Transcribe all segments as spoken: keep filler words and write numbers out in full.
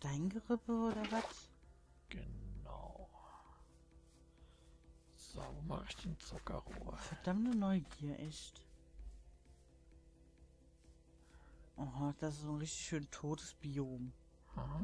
Steingerippe oder was? Genau. So, wo mache ich den Zuckerrohr? Verdammte Neugier, echt. Oh, das ist so ein richtig schön totes Biom. Aha.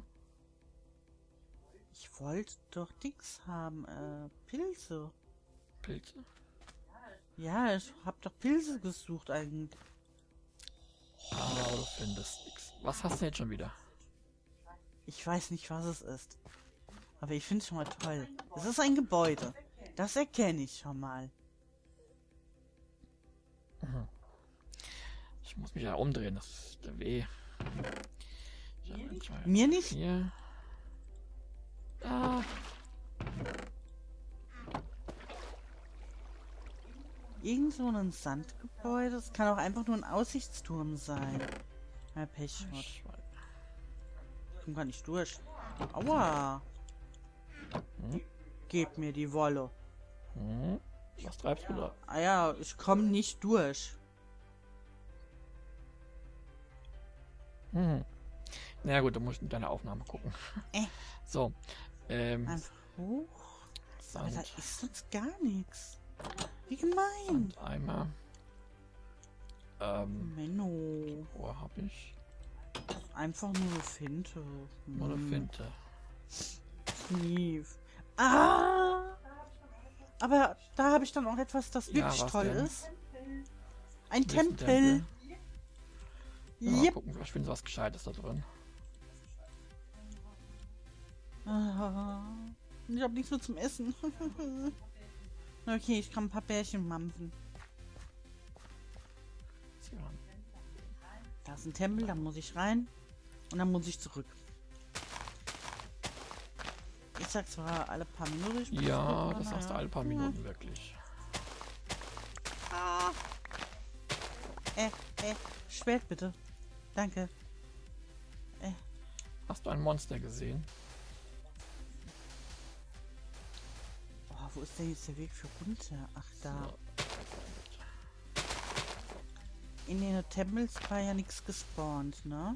Ich wollte doch Dings haben, äh, Pilze. Pilze? Ja, ich hab doch Pilze gesucht eigentlich. Aber du findest nichts. Was hast du jetzt schon wieder? Ich weiß nicht, was es ist. Aber ich finde es schon mal toll. Es ist ein Gebäude. Das erkenne ich schon mal. Mhm. Ich muss mich ja umdrehen, das ist der Weh. Ich hab ein, zwei, Mir nicht? Hier. Ah. Irgend so ein Sandgebäude. Es kann auch einfach nur ein Aussichtsturm sein. Ja, Pech. Ich komm gar nicht durch. Aua. Hm? Gib mir die Wolle. Hm? Was treibst du da? Ah ja, ich komme nicht durch. Hm. Na ja, gut, du musst in deine Aufnahme gucken. Äh. So. Ähm. Einfach hoch. Aber da Sand. ist sonst gar nichts. Wie gemein. Sandeimer. Ähm. Menno. Wo hab ich? Einfach nur eine Finte. Nur eine Hm. Finte. Knief. Ah! Aber da habe ich dann auch etwas, das Ja, wirklich was toll denn? ist. Ein Hier ist ein Tempel. Ja, mal Yep. gucken, vielleicht finden sie was Gescheites da drin. Ah, ich habe nichts mehr zum Essen. Okay, ich kann ein paar Bärchen mampfen. So. Da ist ein Tempel, da muss ich rein. Und dann muss ich zurück. Ich sag zwar alle paar Minuten. Ich muss Ja, gucken, das aber sagst du ja. alle paar Minuten wirklich. Ah. Äh, äh, Schwert bitte. Danke. Äh, Hast du ein Monster gesehen? oh, wo ist denn jetzt der Weg für runter? Ach, da. So. In den Tempels war ja nichts gespawnt, ne?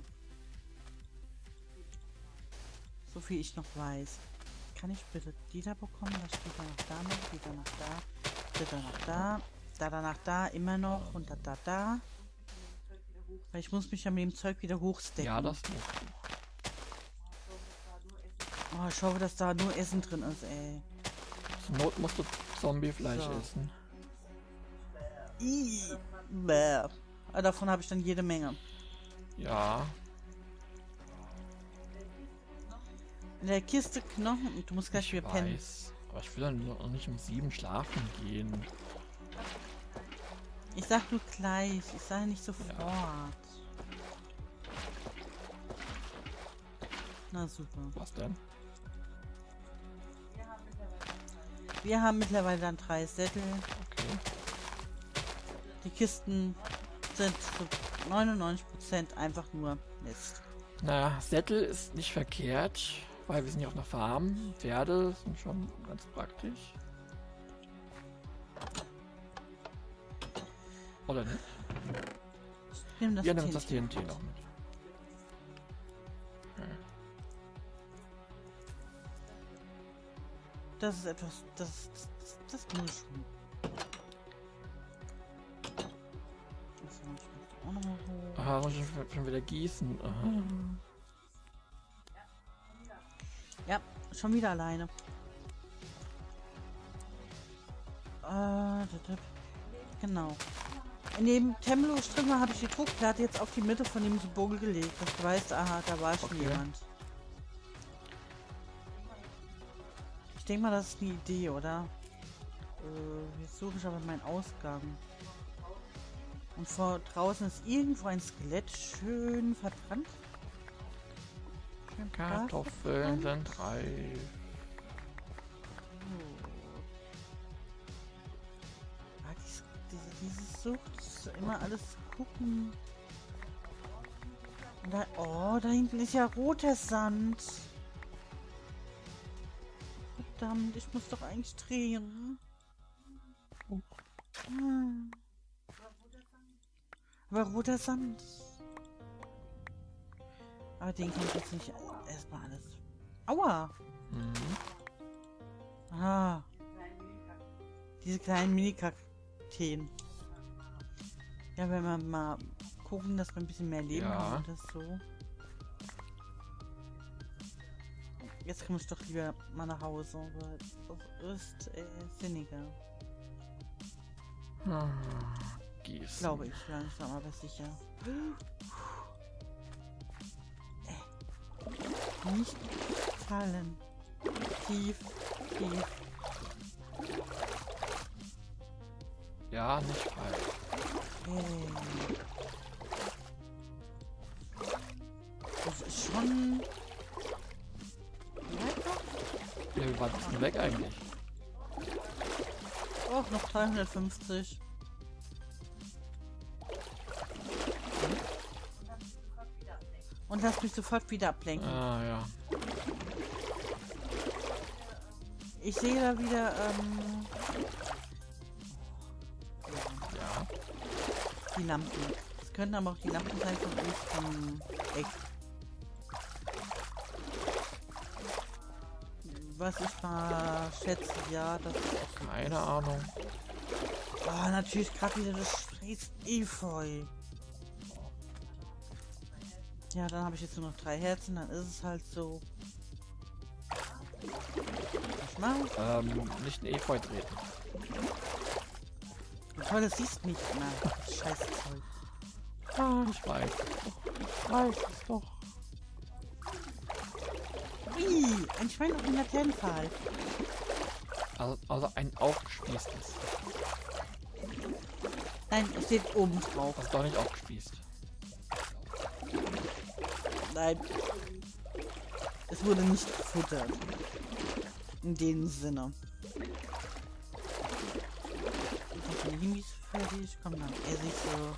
So viel ich noch weiß. Kann ich bitte die da bekommen? Das steht da noch da noch, die da noch da, die da noch da, da da nach da, immer noch und da da da. Weil ich muss mich ja mit dem Zeug wieder hochstecken. Ja, das musst du. Oh, ich hoffe, dass da nur Essen drin ist, ey. Zur Not musst du Zombiefleisch So. essen. Ih, bäh. Aber davon habe ich dann jede Menge. Ja. In der Kiste Knochen und du musst gleich Ich wieder pennen. weiß. Aber ich will dann noch nicht um sieben schlafen gehen. Ich sag nur gleich, ich sage nicht sofort. Na super. Was denn? Wir haben mittlerweile dann drei Sättel. Okay. Die Kisten sind zu neunundneunzig Prozent einfach nur Mist. Naja, Sättel ist nicht verkehrt, weil wir sind ja auf einer Farm. Pferde sind schon ganz praktisch. Oder nicht? Ich nehme das Ja, nimm das T N T. T N T noch mit. Okay. Das ist etwas, das, das, das, das muss ich schon. Das muss ich auch nochmal hoch. Aha, muss ich schon- schon wieder gießen. Aha. Ja, schon wieder alleine. Äh, da, da. Genau. In dem Tempelstrümmer habe ich die Druckplatte jetzt auf die Mitte von dem Symbol gelegt, dass du weißt, aha, da war schon Okay. jemand. Ich denke mal, das ist eine Idee, oder? Äh, jetzt suche ich aber meinen Ausgang. Und vor draußen ist irgendwo ein Skelett schön verbrannt. Schön brav Kartoffeln verbrannt. sind reif. Ah, diese, diese, diese Sucht, so immer alles gucken. Und da, oh, da hinten ist ja roter Sand. Verdammt, ich muss doch eigentlich drehen. Hm. Aber roter Sand. Aber den kann ich jetzt nicht erstmal alles. Aua! Mhm. Ah. Diese kleinen Mini-Kakteen. Ja, wenn wir mal gucken, dass wir ein bisschen mehr Leben Ja. haben und das so. Jetzt komme ich doch lieber mal nach Hause, weil das ist äh, sinniger. Hm. Gießen. Glaube ich langsam, aber sicher. Äh. Nicht fallen. Tief, tief. Ja, nicht falsch. Hey. Das ist schon... Ja, wie weit ist denn weg eigentlich? Oh, noch dreihundertfünfzig. Und lass mich sofort wieder ablenken. Ah, ja. Ich sehe da wieder, ähm... Ja. die Lampen. Es können aber auch die Lampen sein von uns vom Eck. Was ich mal schätze, ja, das ist auch so. Keine Ahnung. Oh, natürlich gerade wieder das scheiß Efeu. Ja, dann habe ich jetzt nur noch drei Herzen, dann ist es halt so. Was mal? Ähm, nicht in Efeu treten. Toll, das siehst nicht mehr. Scheiß Zeug. Ah, ich weiß. Ich weiß es doch. Ui, ein Schwein auf dem Laternenpfahl. Also, also ein aufgespießtes. Nein, es steht oben drauf. Das ist doch nicht aufgespießt. Nein. Es wurde nicht gefuttert. In dem Sinne. Die Limis fertig. Komm, dann esse ich so.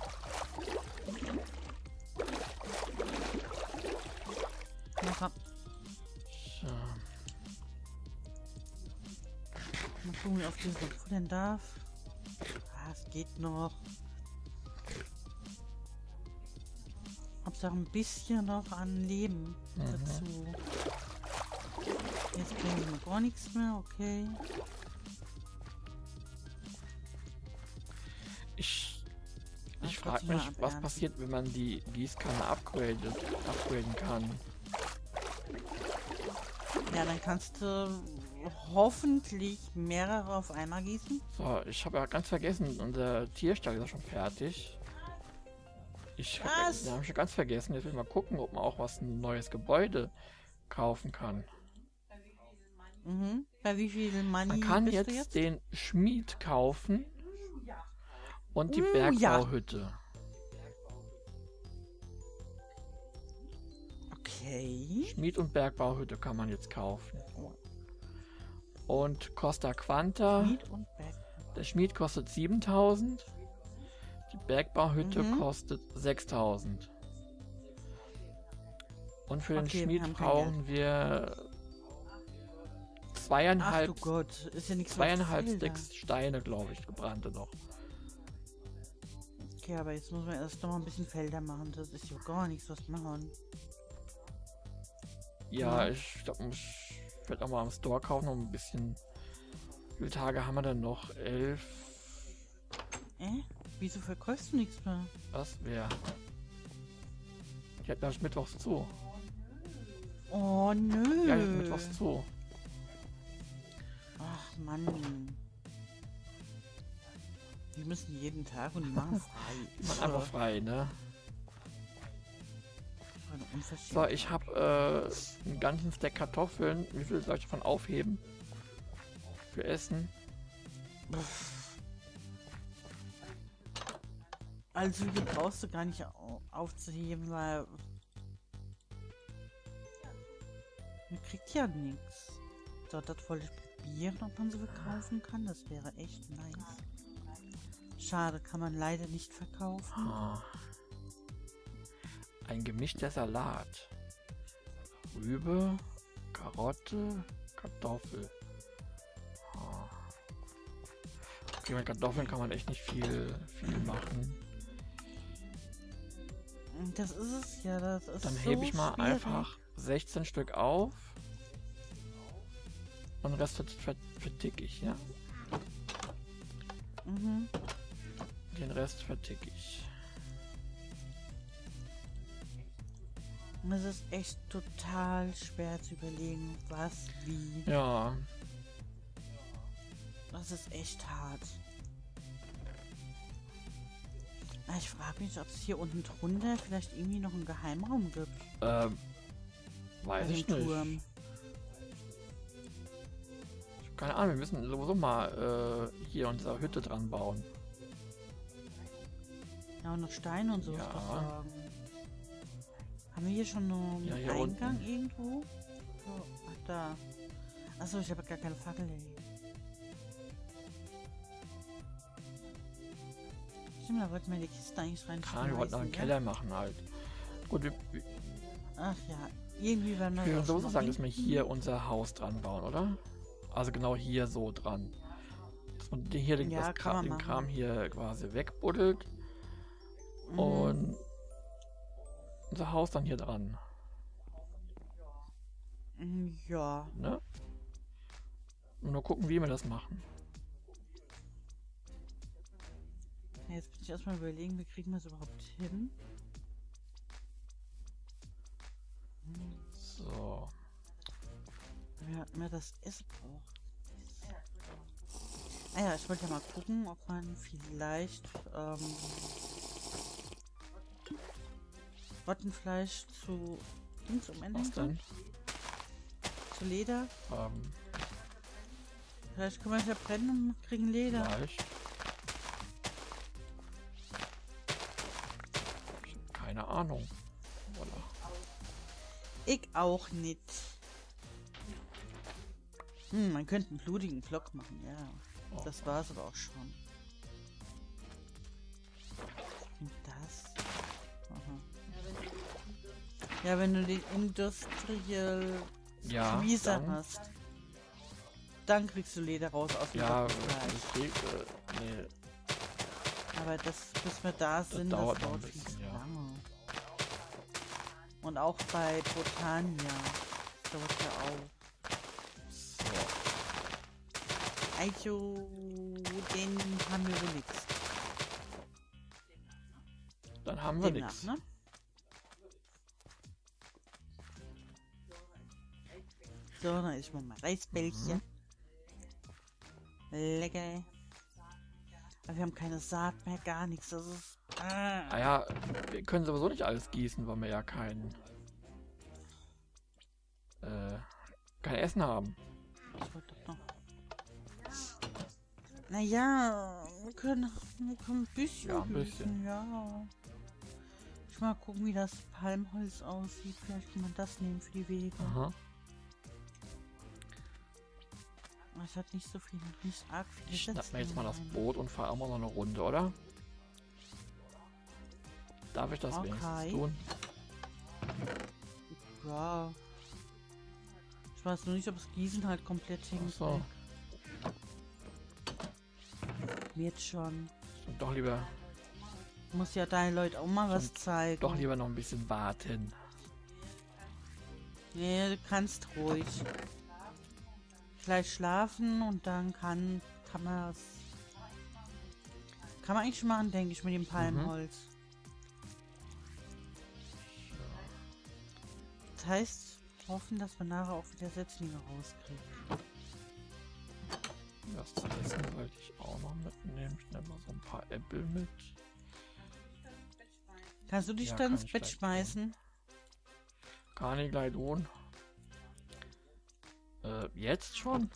Ja, komm. So. Mal gucken, wie oft ich noch futtern darf. Ah, es geht noch. Hauptsache ein bisschen noch an Leben Mhm. dazu. Jetzt bringen wir mir gar nichts mehr, okay. Ich, Ja, ich frage trotzdem mal mich, was abernten. passiert, wenn man die Gießkanne upgradet, upgraden kann. Ja, dann kannst du hoffentlich mehrere auf einmal gießen. So, ich habe ja ganz vergessen, unser Tierstall ist ja schon fertig. Ich Was? habe schon ganz vergessen. Jetzt will ich mal gucken, ob man auch was ein neues Gebäude kaufen kann. Mhm. Bei wie viel Money Man kann bist jetzt, du jetzt? den Schmied kaufen und die Uh, Bergbauhütte. Okay. Schmied und Bergbauhütte kann man jetzt kaufen. Und Costa Quanta, Miet und Back. der Schmied kostet siebentausend, die Bergbauhütte Mhm. kostet sechstausend. Und für den Okay, wir Schmied haben kein brauchen wir Ach zweieinhalb, du Gott, ist ja nichts zweieinhalb mit Felder. Sticks Steine, glaube ich, gebrannte noch. Okay, aber jetzt muss man erst noch mal ein bisschen Felder machen. Das ist ja gar nichts, was machen. Ja, Ja. ich glaube, ich werde auch mal am Store kaufen, noch ein bisschen. Wie viele Tage haben wir denn noch? Elf. Äh? Wieso verkaufst du nichts mehr? Was? Wer? Die hat nämlich mittwochs zu. Oh nö. Ja, die hat mittwochs zu. Ach Mann. Die müssen jeden Tag und die machen frei. Die machen einfach frei, ne? Eine So, Unverschämtheit. ich habe äh, einen ganzen Stack Kartoffeln. Wie viel soll ich davon aufheben? Für Essen? Also hier brauchst du gar nicht au- aufzuheben, weil man kriegt ja nichts. So, das wollte ich probieren, ob man sie verkaufen kann. Das wäre echt nice. Schade, kann man leider nicht verkaufen. Ah. Ein gemischter Salat. Rübe, Karotte, Kartoffel. Ah. Okay, mit Kartoffeln kann man echt nicht viel, viel machen. Das ist es ja, das ist Dann so hebe ich mal schwierig. einfach sechzehn Stück auf. Und den Rest vert verticke ich, ja? Mhm. Den Rest verticke ich. Und es ist echt total schwer zu überlegen, was, wie. Ja. Das ist echt hart. Ah, ich frage mich, ob es hier unten drunter vielleicht irgendwie noch einen Geheimraum gibt. Ähm, weiß Bei ich dem nicht. Turm. Keine Ahnung, wir müssen sowieso mal äh, hier unsere Hütte dran bauen. Ja, und noch Steine und so Ja. versorgen. Haben wir hier schon einen Ja, hier Eingang unten. irgendwo? So, ach, da. Achso, ich habe gar keine Fackel, ey. Stimmt, da wollten wir die Kiste eigentlich rein. Keine Ahnung, wir wollten noch einen Keller machen halt. Gut, wir, wir Ach ja, irgendwie werden wir können das sowieso noch sagen, dass wir hinkriegen. hier unser Haus dran bauen, oder? Also genau hier so dran. Dass man den- hier den, Ja, das kann Kram, man den machen. Kram hier quasi wegbuddelt Mhm. und unser Haus dann hier dran. Mhm, ja. Ne? Und nur gucken, wie wir das machen. Ja, jetzt bin ich erstmal überlegen, wie kriegen wir es überhaupt hin? Hm, So. wer hat mir das Essen braucht? Ah ja, ich wollte ja mal gucken, ob man vielleicht ähm, Rottenfleisch zu Dings Was umändern denn? kann. Zu Leder. Ähm, Vielleicht können wir es ja brennen und kriegen Leder. vielleicht. Ich hab keine Ahnung. Oder? Ich auch nicht. Hm, man könnte einen blutigen Vlog machen, ja. Oh. Das war's aber auch schon. Und das? Aha. Ja, wenn du den Industrial Ja, Freezer dann, hast, dann kriegst du Leder raus aus dem ja, Rottenfleisch. das geht, äh, nee, Aber das, bis wir da sind, das dauert dauert, noch ein viel bisschen, zu ja. lange. Und auch bei Botania. Das dauert ja auch. so. Also, den haben wir wohl nix. Dann haben wir Demnach, nichts. ne? So, dann ist mal mein Reisbällchen. Lecker. Aber wir haben keine Saat mehr, gar nichts. Das ist... Ah. Ah ja, wir können sowieso nicht alles gießen, weil wir ja kein, äh, kein Essen haben. Ich wollte doch noch... Naja, wir können, wir können ein bisschen Ja, ein gießen, bisschen. ja. Ich mal gucken, wie das Palmholz aussieht. Vielleicht kann man das nehmen für die Wege. Aha. Aber es hat nicht so viel, nicht arg viele Ich schnapp mir jetzt mal das Setzlinge Boot und fahre auch mal noch eine Runde, oder? Darf ich das Okay. wenigstens tun? rein. Ja. Ich weiß nur nicht, ob das Gießen halt komplett Ach hinkriegt. so. Wird schon. Und doch lieber, Du musst ja deinen Leuten auch mal was Schon zeigen. doch lieber noch ein bisschen warten. Nee, du kannst ruhig. Gleich schlafen und dann kann, kann man das. Kann man eigentlich schon machen, denke ich, mit dem Palmholz. Das heißt, hoffen, dass wir nachher auch wieder Setzlinge rauskriegen. Das zu essen sollte ich auch noch mitnehmen. Ich nehme mal so ein paar Äpfel mit. Kannst du dich Ja, dann kann ins ich Bett gleich schmeißen? Kann ich gleich tun. Äh, jetzt schon?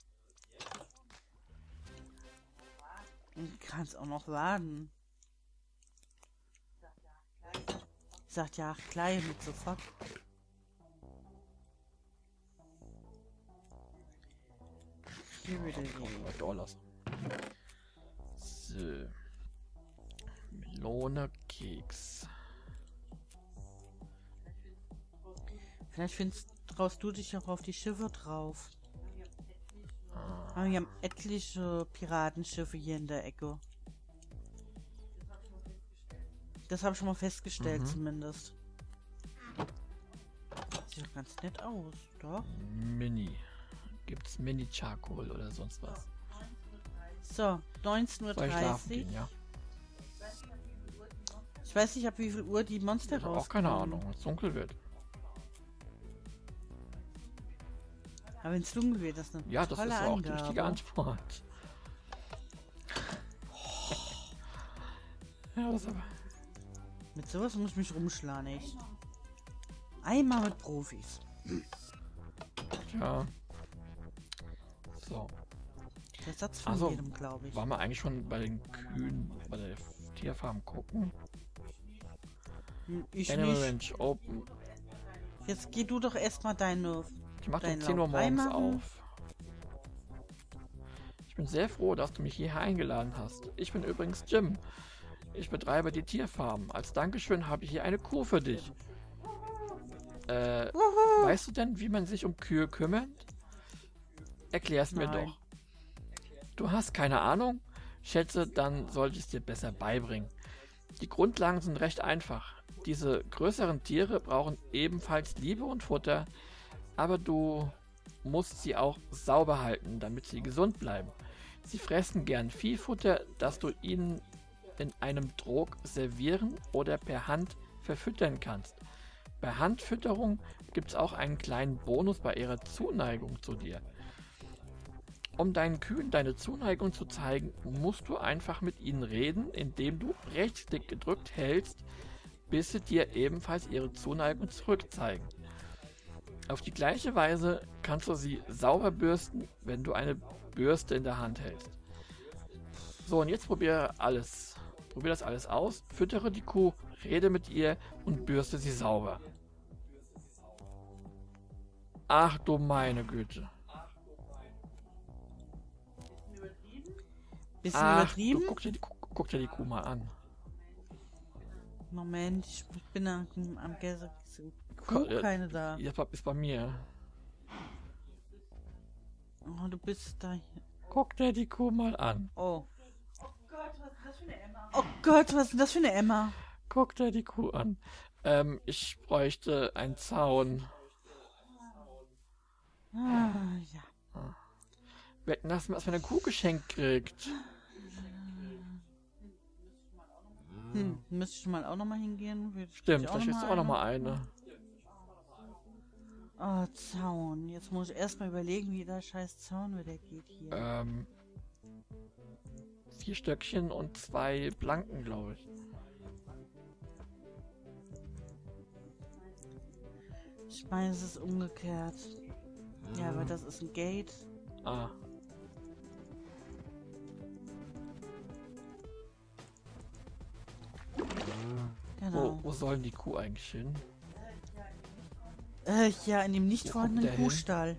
Du kannst auch noch warten. Sagt ja, ach, klein mit sofort. Hier wieder Komm, die. mal da lassen. So. Melone, Keks. Vielleicht findest, traust du dich auch auf die Schiffe drauf. Ah, Aber wir haben etliche Piratenschiffe hier in der Ecke. Das habe ich schon mal festgestellt, Mhm. zumindest. Sieht doch ganz nett aus, doch? Mini. Gibt's Mini Charcoal oder sonst was? So, neunzehn Uhr Soll ich schlafen dreißig. gehen, ja? Ich weiß nicht, ab wie viel Uhr die Monster Ich habe rauskommen. auch keine Ahnung, wenn es dunkel wird. Aber wenn es dunkel wird, das ist eine Ja, das tolle ist ja auch die Angabe. richtige Antwort. Ja, das aber. Mit sowas muss ich mich rumschlagen, echt. Einmal mit Profis. Tja. So. Der Satz von Also, jedem, glaube ich. Waren wir eigentlich schon bei den Kühen, bei der Tierfarm gucken? Hm, Ich Animal nicht. Ranch Open. Jetzt geh du doch erstmal deine... Ich mache um Deinen zehn Uhr Lauf morgens reinmachen. auf. Ich bin sehr froh, dass du mich hierher eingeladen hast. Ich bin übrigens Jim. Ich betreibe die Tierfarm. Als Dankeschön habe ich hier eine Kuh für dich. Äh, Wuhu. weißt du denn, wie man sich um Kühe kümmert? Erklär's mir Nein. doch. Du hast keine Ahnung? Schätze, dann sollte ich es dir besser beibringen. Die Grundlagen sind recht einfach. Diese größeren Tiere brauchen ebenfalls Liebe und Futter, aber du musst sie auch sauber halten, damit sie gesund bleiben. Sie fressen gern Viehfutter, das du ihnen in einem Trog servieren oder per Hand verfüttern kannst. Bei Handfütterung gibt es auch einen kleinen Bonus bei ihrer Zuneigung zu dir. Um deinen Kühen deine Zuneigung zu zeigen, musst du einfach mit ihnen reden, indem du Rechtsklick gedrückt hältst, bis sie dir ebenfalls ihre Zuneigung zurückzeigen. Auf die gleiche Weise kannst du sie sauber bürsten, wenn du eine Bürste in der Hand hältst. So, und jetzt probiere alles. Probier das alles aus, füttere die Kuh, rede mit ihr und bürste sie sauber. Ach du meine Güte. Bisschen Ach, übertrieben? du, guck, dir die, guck, guck dir die Kuh mal an. Moment, ich bin am, am Gäse. Ko- Kuh, äh, keine da. Die ist bei mir. Oh, du bist da. Guck dir die Kuh mal an. Oh. Oh Gott, was ist denn das für eine Emma? Guck dir die Kuh an. Ähm, ich bräuchte einen Zaun. Ah, ja. Wir hätten das, was für eine Kuh geschenkt kriegt. Hm, müsste ich mal auch nochmal hingehen? Will- Stimmt, will ich vielleicht ist auch noch mal eine. Oh, Zaun. Jetzt muss ich erstmal überlegen, wie der scheiß Zaun wieder geht hier. Ähm, vier Stöckchen und zwei Blanken, glaube ich. Ich meine, es ist umgekehrt. Ja, aber das ist ein Gate. Ah. Genau. Wo, wo sollen die Kuh eigentlich hin? Äh, ja, in dem nicht Wo vorhandenen kommt der hin? Kuhstall.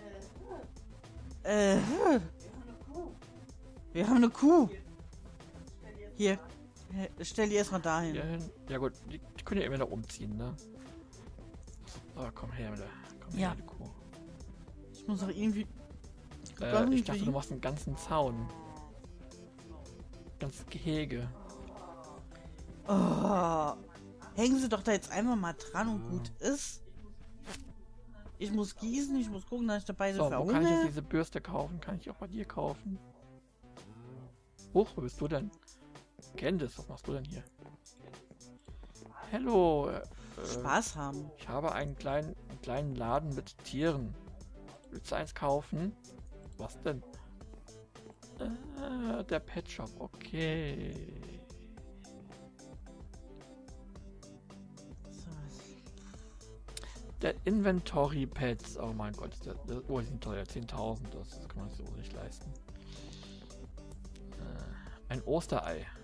Äh, wir haben eine Kuh. Hier, äh, stell die erstmal dahin. Hier hin? Ja gut, die, die können ja immer noch umziehen, ne? So, komm her mit der, komm Ja. her, die Kuh. Ich muss doch irgendwie... Äh, ich dachte, du machst einen ganzen Zaun. Ganzes Gehege. Oh, hängen Sie doch da jetzt einfach mal dran und gut ist. Ich muss gießen, ich muss gucken, dass ich dabei so So, wo kann ich jetzt verhungere. diese Bürste kaufen? Kann ich auch bei dir kaufen? Huch, wo bist du denn? Candice, was machst du denn hier? Hallo, äh, Spaß haben. ich habe einen kleinen, einen kleinen Laden mit Tieren. Willst du eins kaufen? Was denn? Äh, der Pet Shop, okay. So, Der Inventory Pets, oh mein Gott, der, der, oh, die sind teuer, zehntausend, das kann man sich so nicht leisten. Äh, ein Osterei.